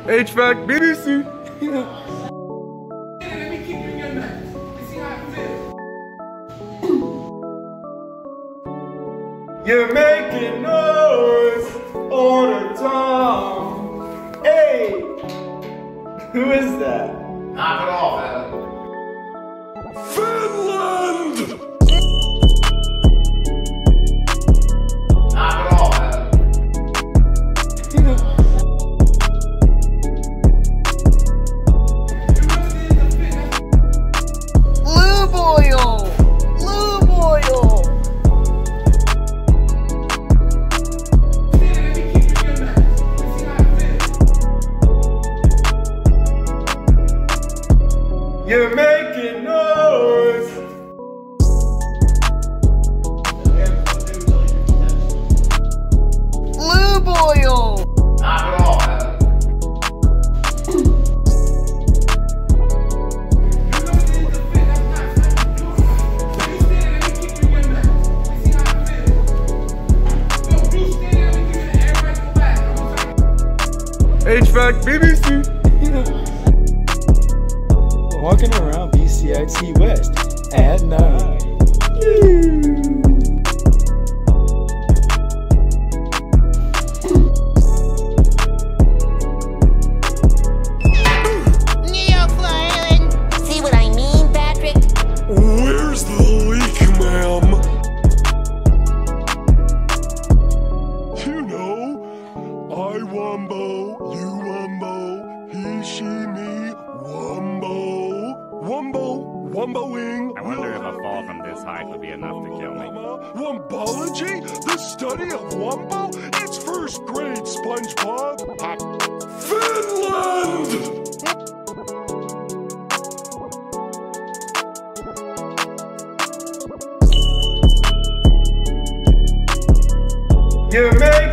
HVAC BBC. Let me keep you in your neck. Let's see how it feels. You're making noise all the time. Hey, who is that? Knock it off, Adam. Finland! Knock it off, Adam. Lube oil! Lube oil! Let me keep you in your neck. Let's see how it feels. You're making noise. Lube oil! Knock it off, Adam. HVAC BBC. Walking around BCIT West at night. Neofiling! See what I mean, Patrick? Where's the leak, ma'am? You know, I wumbo, you wumbo, he, she, me, wumbo. Wumbo, wumboing. I wonder if a fall from this height would be enough to kill me. Wumbology? The study of wumbo? It's first grade, SpongeBob. Finland! You're making